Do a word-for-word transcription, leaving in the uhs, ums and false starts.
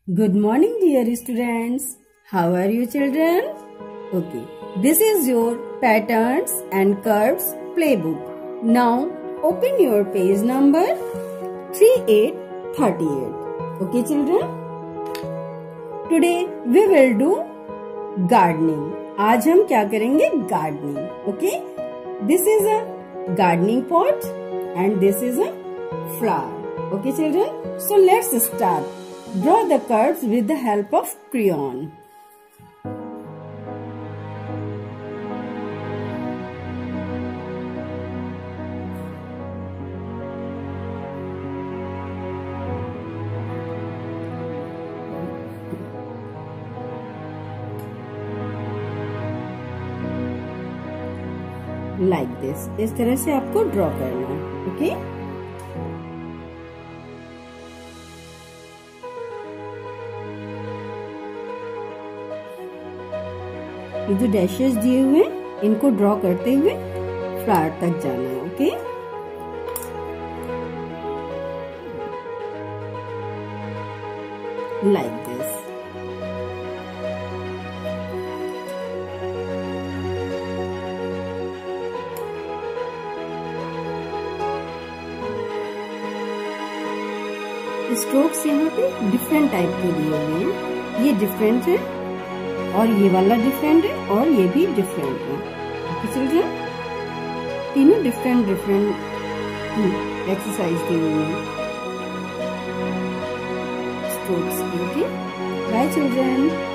Good morning, dear students. How are you, children? Okay, this is your patterns and curves playbook. Now, open your page number thirty-eight thirty-eight. Okay, children? Today we will do gardening. आज हम क्या करेंगे? Gardening. Okay? This is a gardening pot and this is a flower. Okay, children? So let's start. Draw the curves with the help of crayon. Like this. इस तरह से आपको draw करना है. ओके? ये जो डैशेस दिए हुए इनको ड्रॉ करते हुए फ्लावर तक जाना है. ओके? Like this. स्ट्रोक्स यहाँ पे डिफरेंट टाइप के दिए हुए हैं. ये डिफरेंट है और ये वाला डिफरेंट है और ये भी डिफरेंट है. ओके चिल्ड्रन, तीनों डिफरेंट डिफरेंट एक्सरसाइज दी हुई है स्ट्रोक्स की. Okay, bye children.